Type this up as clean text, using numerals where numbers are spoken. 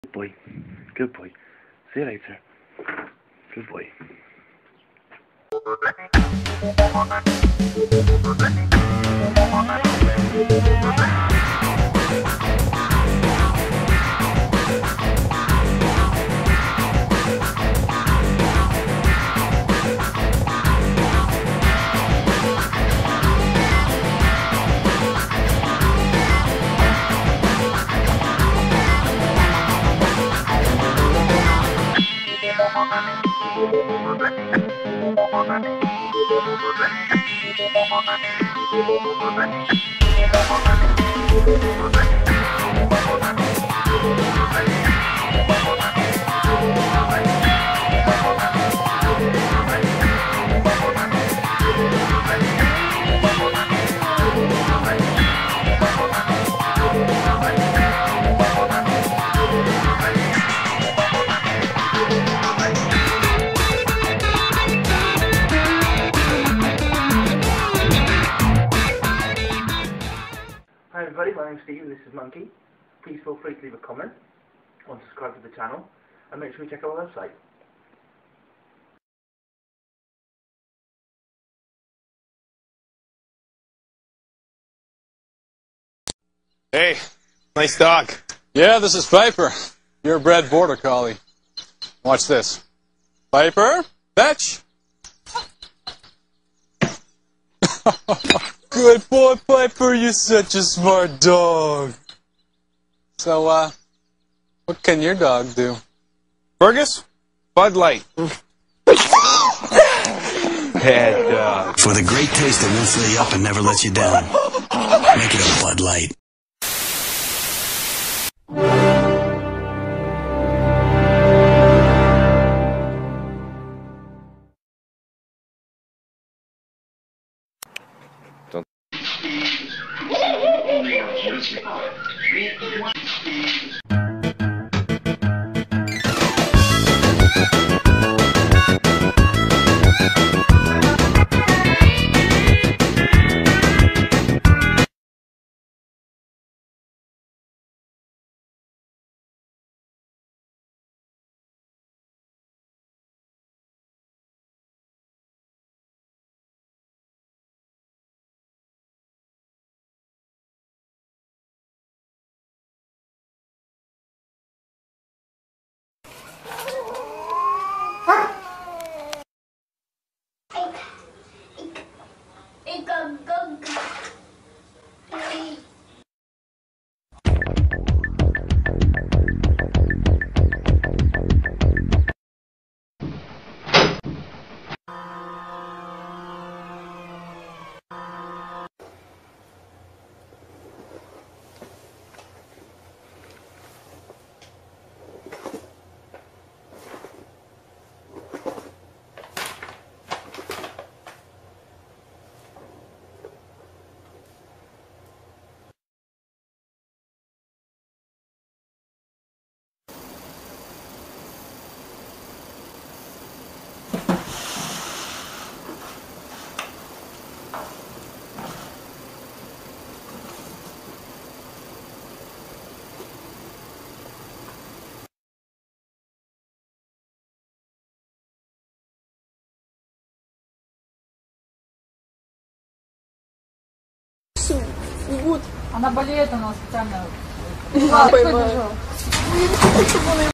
Good boy. Good boy. See you later. Good boy. Hi everybody, my name's Steve and this is Monkey. Please feel free to leave a comment or subscribe to the channel and make sure you check out our website. Hey, nice dog. Yeah, this is Piper, your bred border collie. Watch this. Piper, fetch. Good boy, Piper, you're such a smart dog. So, what can your dog do? Fergus, Bud Light. Bad dog. For the great taste that won't fill you up and never lets you down. Make it a Bud Light. Она болеет, она специально...